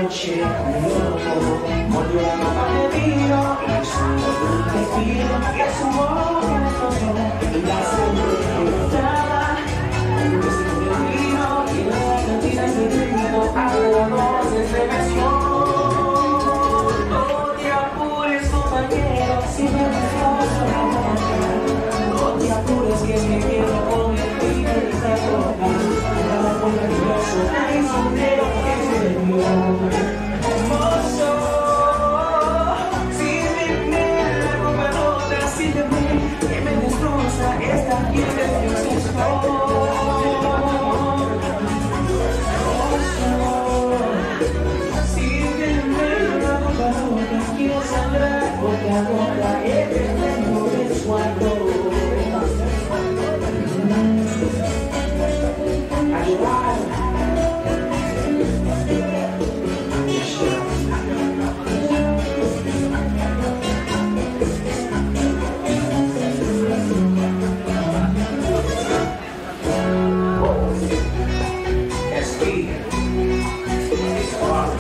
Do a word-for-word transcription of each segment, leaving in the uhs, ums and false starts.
noche un loco mordió la copa de vino y su boca de filo y a su boca destrozó y la sangre cortada un besito de vino y las cantinas de vino a todos se estremeció. No te apures, compañero, si me destrozo la boca. No te apures, que me quedo con el filo de esta copa. Nada con el grosso, hay sondero que se dio. Mozo, sígueme la copa rota, sígueme, que me destroza esta piel de Dios estoy. Quiero sangrar gota a gota el veneno de su amor. A llorar. S P it's hard.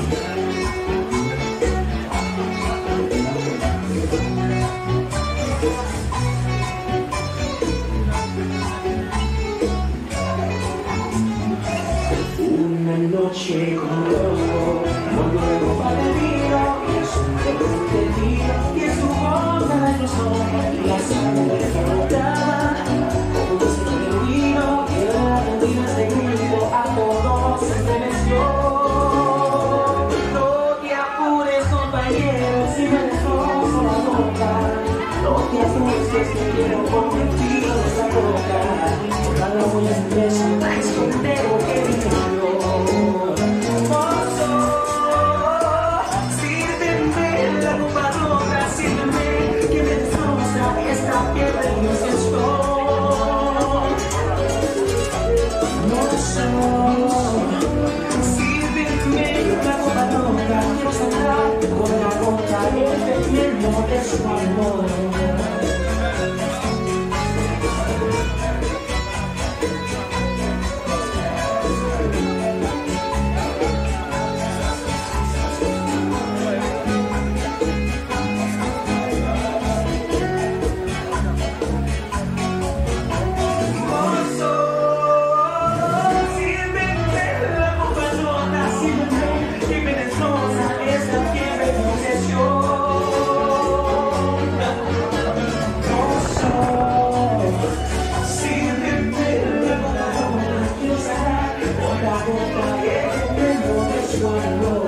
Una noche con loco, mordió la copa de vino y a su boca de vino y en su boca destrozó la sangre cortada como un besito de vino que las cantinas de grito a todos se estremeció. No te apures, compañero, si me destrozo la boca. No te apures, que es que quiero convertir esa boca. Por cada huella de un beso, hay sondero que vino. De su amor. Mozo, sígueme la copa rota, sígueme, que me destroza esta fiebre de obsesión. Quiero sacar por la boca el veneno de su amor.